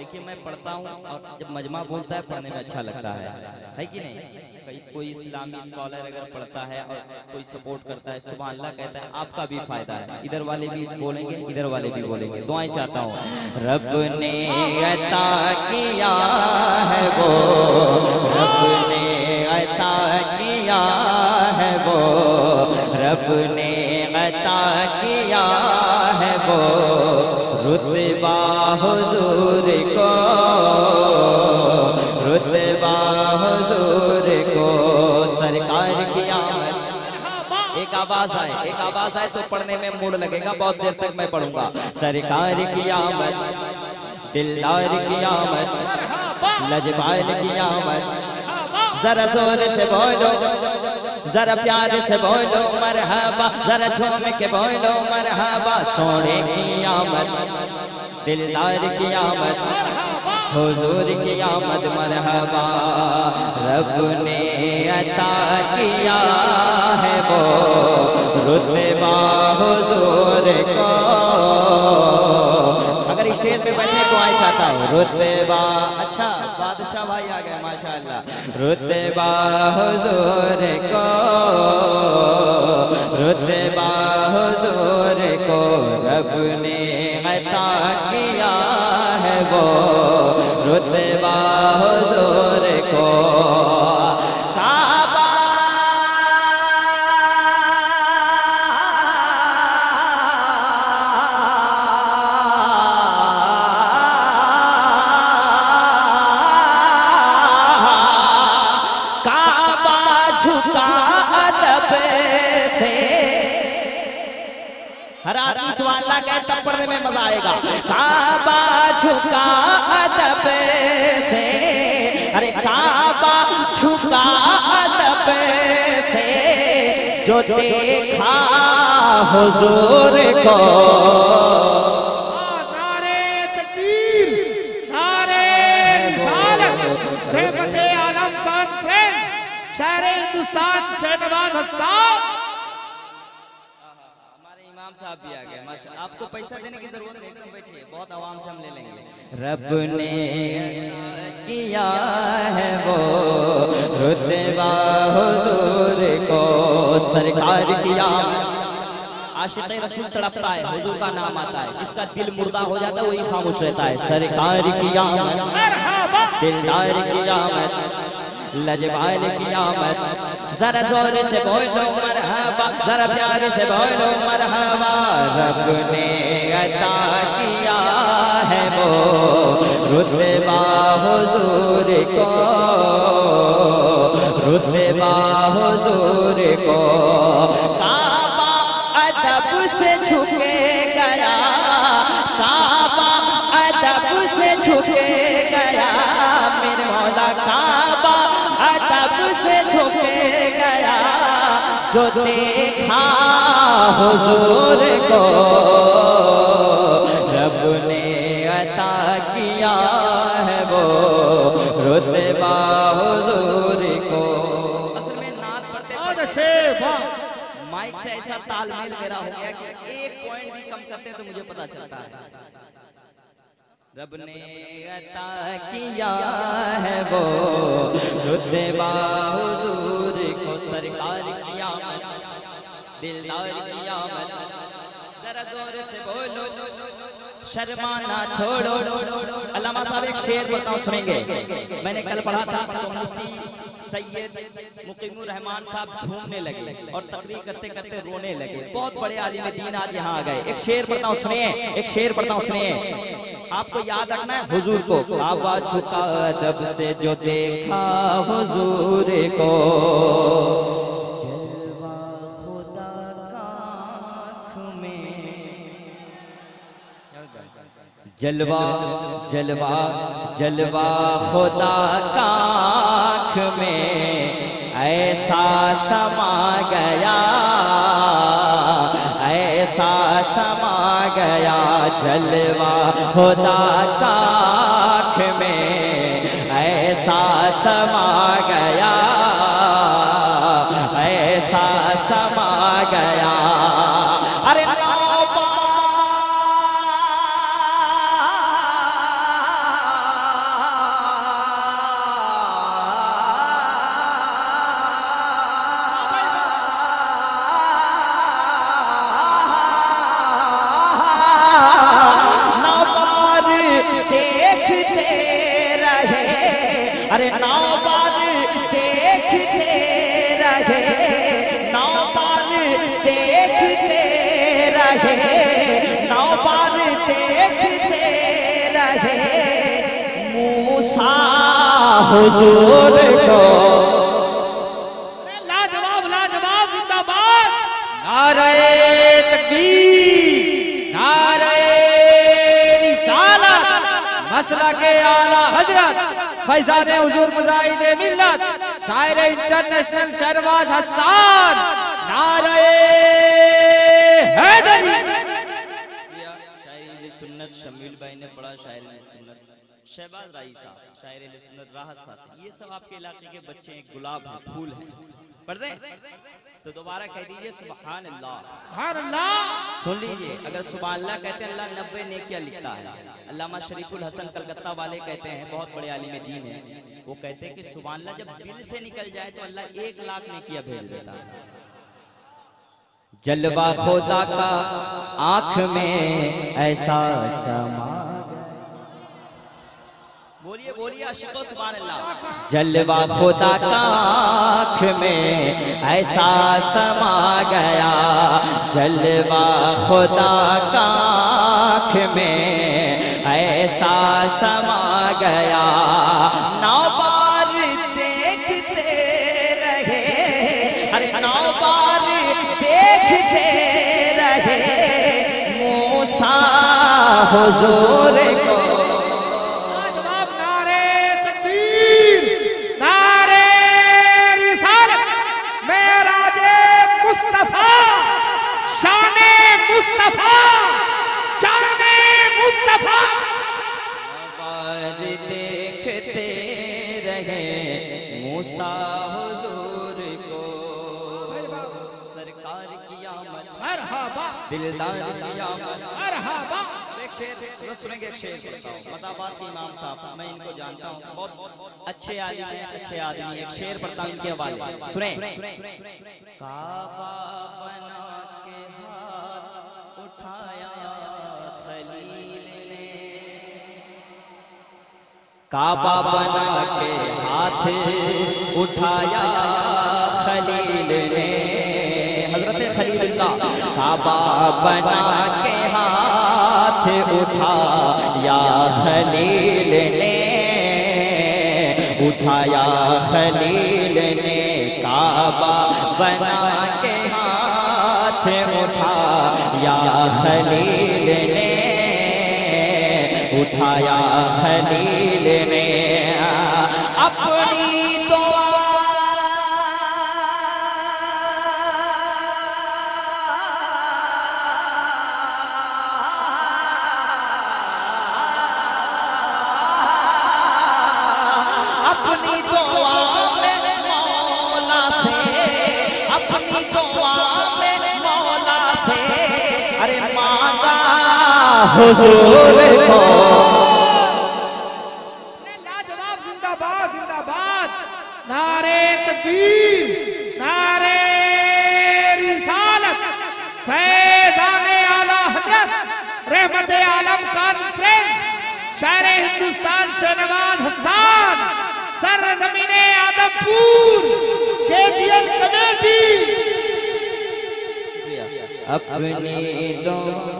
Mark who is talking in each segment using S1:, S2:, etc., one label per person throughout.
S1: देखिए मैं पढ़ता हूँ और जब मजमा बोलता है पढ़ने में अच्छा लगता है कि नहीं। कहीं कोई इस्लामी स्कॉलर अगर पढ़ता है और कोई सपोर्ट करता है, सुभान अल्लाह कहता है, आपका भी फायदा है। इधर वाले भी बोलेंगे, इधर वाले भी बोलेंगे। दुआएं चाहता हूँ। रब ने अता किया है वो, रब ने अता किया है वो, रब ने अता किया है वो रुतबा हुजूर को, रुतबा हुजूर को। सरकार की आमद, एक आवाज आए तो पढ़ने में मूड लगेगा, बहुत देर तक मैं पढ़ूंगा। सरकार की आमद, दिलदार की आमद, लजपाल की आमद। जरा जोर से बोलो, जरा प्यार से बोलो मरहबा, जरा झूम के बोलो मरहबा। सोने की आमद, दिलदार की आमद, हुजूर की आमद मरहबा। रब ने अता किया है वो रुतबा हुजूर को। अगर स्टेज पे बैठे तो आए चाहता हूँ। रुतबा, अच्छा बादशाह भाई आ गए माशाअल्लाह। रुतबा हुजूर को, रुतबा हुजूर को रब ने अता किया है वो रुतबा हुजूर को। काबा झुका अदब से, हर आदमी सुभान अल्लाह कहे तब पढ़ने में मजा आएगा। काबा झुका अदब से, अरे काबा झुका अदब से, जो देखा हुजूर को।
S2: नारे तकबीर, नारे रिसालत, रहमत आलम कॉन्फ्रेंस, शहर हिंदुस्तान शहनवाज हसन।
S1: इमाम साहब भी आ गए माशाअल्लाह। आपको पैसा देने की जरूरत नहीं, एकदम बैठिए, बहुत आवाम से हम ले लेंगे। रब ने किया है वो रुतबा हुजूर को। सरकार किया, आशिक़ रसूल तड़पता है, हुजूर का नाम आता है, जिसका दिल मुर्दा हो जाता है वही खामोश रहता है। सरकार की आमद, दिलदार की आमद, लजवाल की आमद। जरा जोर से बोलो मरहबा, जरा प्यार से बोलो मरहबा। रब ने अता किया है वो रुतबा हुजूर को, रुतबा हुजूर को। काबा अदब से झुके गया, काबा अदब से झुके गया, मेरे मौला काबा अदब से झुके गया, जो देखा हुजूर को। रब ने अता किया है वो रुतबा हुजूर को। असल में नात पढ़ते
S2: अच्छे
S1: माइक से ऐसा तालमेल मेरा हो गया कि एक पॉइंट भी कम करते तो मुझे पता चलता है। रब ने अता किया है वो रुतबा हुजूर को। सरकार की आमद, दिलदार की आमद। जरा जोर से बोलो, शर्माना छोड़ो। अल्लामा साहब एक शेर बताऊं, सुनेंगे। मैंने कल पढ़ा था तो मुफ्ती सैयद मुकीमुर रहमान साहब झूमने लगे और तकरीर करते करते रोने लगे। बहुत बड़े आलिम दीन आज यहाँ आ गए। एक शेर पढ़ता हूँ, सुनिए, एक शेर पढ़ता हूँ, सुनिए। आपको याद रखना है हुजूर को। आवाज झुका अदब से जो देखा हुजूर को, जलवा खुदा का आँख में, जलवा जलवा जलवा खुदा का आँख में ऐसा समा गया, ऐसा समा गया। जलवा खुदा का आँख में ऐसा समा गया, ऐसा समा गया। अरे हुजूर को।
S2: लाजवाब लाजवाब, जिंदाबाद।
S1: नारे तकबीर, नारे रिसालत, मसला के आला हजरत फैजाने हुजूर मुजाहिदे मिल्लत शायर इंटरनेशनल शहरबाज हसन, नारे हैदरी। शायर सुन्नत शमील भाई ने पढ़ा, शायर सुन्नत शहबाज राई साहब, शायर सुन्नत राहत साहब, ये सब आपके इलाके के बच्चे हैं, गुलाब हैं, फूल हैं, पढ़ते हैं तो दोबारा कह दीजिए सुभान अल्लाह।
S2: सुभान अल्लाह।
S1: सुन लीजिए, अगर सुभान अल्लाह कहते हैं अल्लाह 90 नेकियां लिखता है। अल्लामा शरीफुल हसन कलकत्ता वाले कहते हैं, बहुत बड़े आलिम दीन है, वो कहते हैं कि सुभान अल्लाह जब दिल से निकल जाए तो अल्लाह 1 लाख नेकियां भेज देता है। जलवा खुदा का आंख में ऐसा समा, बोलिए बोलिए आशिको सुभान अल्लाह। जलवा खुदा का आंख में ऐसा समा गया, जलवा खुदा का आंख में ऐसा समा गया, 9 बार देखते रहे, अरे 9 बार देखते रहे मूसा हुजूर को।
S2: मुस्तफा जाने मुस्तफा,
S1: बार देखते रहे मूसा हुजूर को, सरकार की आमद
S2: मरहबा,
S1: दिलदार की आमद
S2: मरहबा।
S1: एक शेर सुनेंगे, एक शेर बताओ, मताबाद के इमाम साहब, मैं इनको जानता हूँ, बहुत अच्छे आलिम हैं, अच्छे आदमी। एक शेर पढ़ता हूँ इनके हवाले, सुने। काबा बना के हाथ उठाया खलील ने, काबा बना के हाथ उठाया खलील ने, हजरत खलीलुल्लाह। काबा बना के हाथ उठाया खलील ने, उठाया खलील ने, काबा बना के हाथ उठाया खलील ने, उठाया खलील ने, अपनी दुआ अपनी दुआ में मौला से, अपनी दुआ में मौला से, अरे मांगा हुजूर को।
S2: लाजवाब, जिंदाबाद जिंदाबाद, नारे तकबीर, नारे रिसालत, फैज़ाने आला हज़रत रहमत आलम कॉन्फ्रेंस शायर हिंदुस्तान शहनवाज हसन, सरजमीने आदमपुर, केजीएल कमेटी।
S1: अपनी दो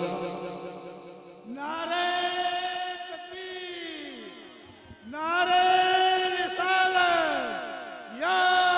S3: नारे तकबीर, नारे रिसालत, या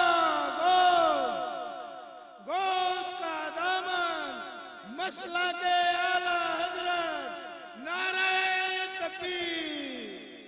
S3: गौस का दामन, मसला के आला हजरत, नारे तकबीर।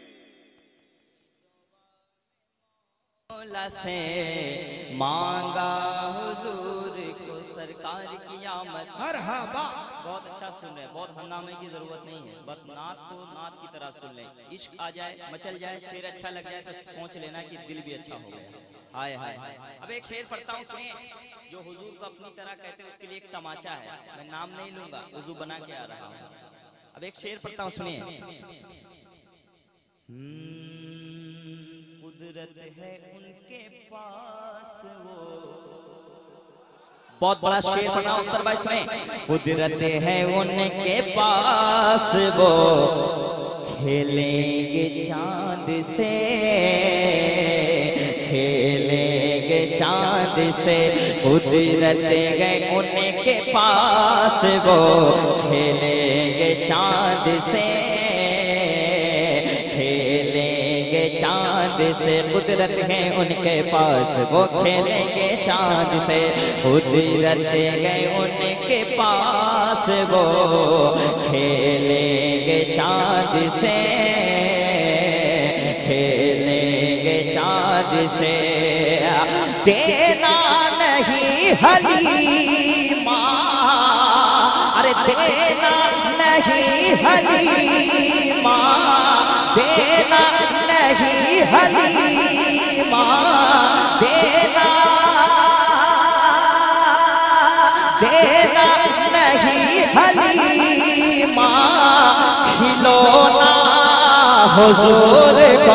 S1: मौला से मांगा हुजूर को, सरकार की आमद।
S2: मरहबा।
S1: बहुत अच्छा सुन रहे हैं, बहुत हंगामे की जरूरत नहीं है, बस नात को नात की तरह सुन लें। इश्क आ जाए, मचल जाए, शेर अच्छा लग जाए तो सोच लेना कि दिल भी अच्छा हो गया। हाय हाय। अब एक शेर पढ़ता हूँ, सुनिए, जो हुजूर को अपनी तरह कहते हैं, उसके लिए एक तमाचा है। मैं नाम नहीं लूंगा, वुजू बना के आ रहा हूँ। अब एक शेर पढ़ता हूँ, सुनिए। कुदरत है उनके पास वो, बहुत बड़ा शेर पढ़ा उत्तर भाई सुने। कुदरत है उनके पास वो, खेलेंगे चांद से, खेलेंगे चांद से, कुदरत है उनके पास वो, खेलेंगे चांद से, खेलेंगे चांद चांद से, कुदरत है उनके पास वो खेलेंगे चांद से, कुदरत है उनके पास वो खेलेंगे चांद से, खेलेंगे चांद से। देना नहीं हलीमा, अरे देना नहीं हलीमा, देना नहीं हलीमा, देना देना नहीं हलीमा, खिलौना हुजूर को।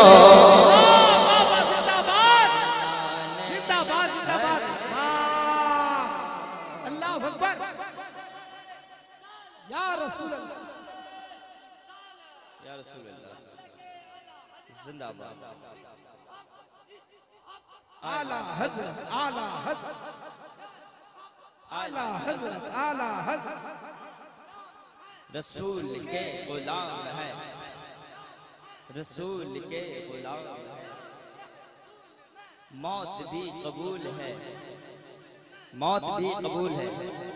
S2: जिंदाबाद जिंदाबाद जिंदाबाद, अल्लाह अकबर, या रसूल अल्लाह,
S1: या रसूल अल्लाह, जिंदाबाद।
S2: आला हजरत, आला हजरत, आला हजरत, आला हजरत।
S1: रसूल के गुलाम है, रसूल के गुलाम है, मौत भी कबूल है, मौत भी कबूल है।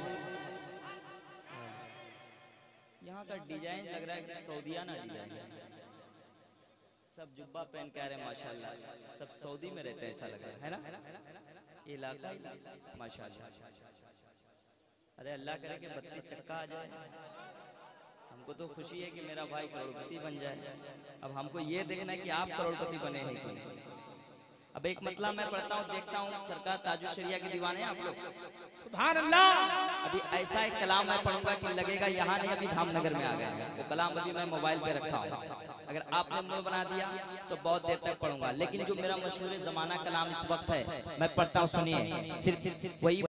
S1: यहाँ का डिजाइन लग रहा है कि सऊदियाना डिजाइन है, सब जुब्बा पहन के आ रहे हैं माशाल्लाह, सब सऊदी में रहते हैं ऐसा लग रहा है ना, इलाका माशाल्लाह। अरे अल्लाह करे कि 32 चक्का आ जाए, हमको तो खुशी है कि मेरा भाई करोड़पति बन जाए। अब हमको ये देखना है कि आप करोड़पति बने हैं कि नहीं। अब एक मतलब मैं पढ़ता हूँ, देखता हूँ, सरकार ताजुल शरिया के दीवाने हैं आप लोग,
S2: सुभान अल्लाह।
S1: अभी ऐसा एक कलाम मैं पढ़ूंगा कि लगेगा यहाँ नहीं, अभी धामनगर में आ गया। वो कलाम अभी मैं मोबाइल पे रखा हूँ, अगर आपने मूड बना दिया तो बहुत देर तक पढ़ूंगा। लेकिन जो मेरा मशहूर जमाना कलाम इस वक्त है मैं पढ़ता हूँ, सुनिए, सिर्फ वही